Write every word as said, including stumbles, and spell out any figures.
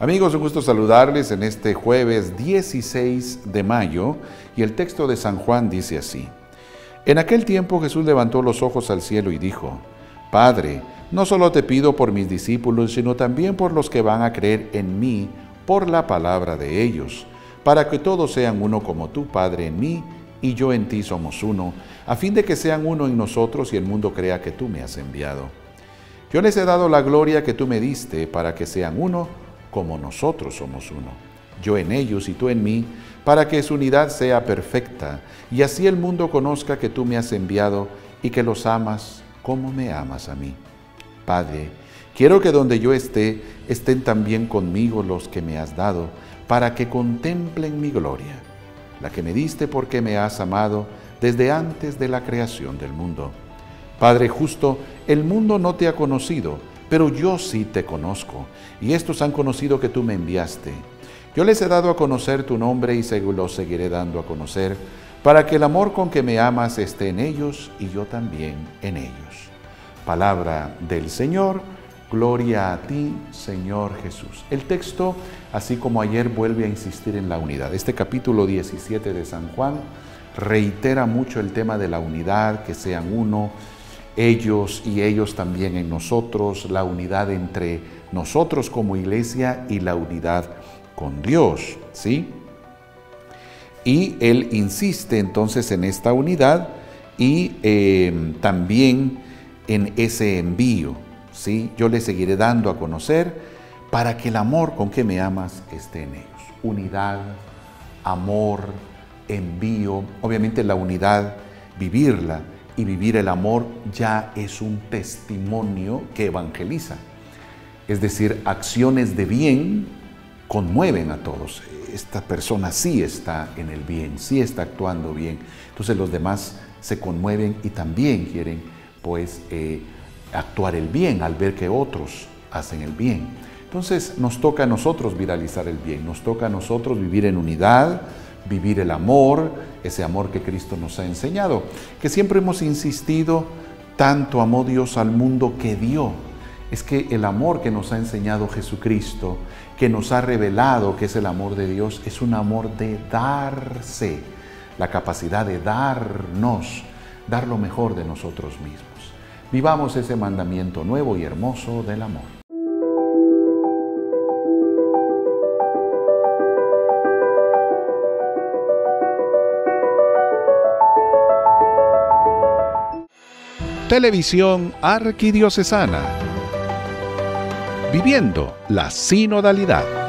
Amigos, un gusto saludarles en este jueves dieciséis de mayo y el texto de San Juan dice así. En aquel tiempo Jesús levantó los ojos al cielo y dijo, Padre, no solo te pido por mis discípulos, sino también por los que van a creer en mí por la palabra de ellos, para que todos sean uno como tú, Padre, en mí y yo en ti somos uno, a fin de que sean uno en nosotros y el mundo crea que tú me has enviado. Yo les he dado la gloria que tú me diste para que sean uno como nosotros somos uno, yo en ellos y tú en mí, para que su unidad sea perfecta, y así el mundo conozca que tú me has enviado y que los amas como me amas a mí. Padre, quiero que donde yo esté, estén también conmigo los que me has dado, para que contemplen mi gloria, la que me diste porque me has amado desde antes de la creación del mundo. Padre justo, el mundo no te ha conocido, pero yo sí te conozco, y estos han conocido que tú me enviaste. Yo les he dado a conocer tu nombre y lo seguiré dando a conocer, para que el amor con que me amas esté en ellos y yo también en ellos. Palabra del Señor, gloria a ti, Señor Jesús. El texto, así como ayer, vuelve a insistir en la unidad. Este capítulo diecisiete de San Juan reitera mucho el tema de la unidad, que sean uno, ellos y ellos también en nosotros, la unidad entre nosotros como iglesia y la unidad con Dios, ¿sí? Y él insiste entonces en esta unidad y eh, también en ese envío, ¿sí? Yo le seguiré dando a conocer para que el amor con que me amas esté en ellos. Unidad, amor, envío, obviamente la unidad, vivirla, y vivir el amor ya es un testimonio que evangeliza. Es decir, acciones de bien conmueven a todos. Esta persona sí está en el bien, sí está actuando bien. Entonces los demás se conmueven y también quieren pues eh, actuar el bien al ver que otros hacen el bien. Entonces nos toca a nosotros viralizar el bien, nos toca a nosotros vivir en unidad, vivir el amor, ese amor que Cristo nos ha enseñado, que siempre hemos insistido, tanto amó Dios al mundo que dio. Es que el amor que nos ha enseñado Jesucristo, que nos ha revelado que es el amor de Dios, es un amor de darse, la capacidad de darnos, dar lo mejor de nosotros mismos. Vivamos ese mandamiento nuevo y hermoso del amor. Televisión Arquidiocesana. Viviendo la sinodalidad.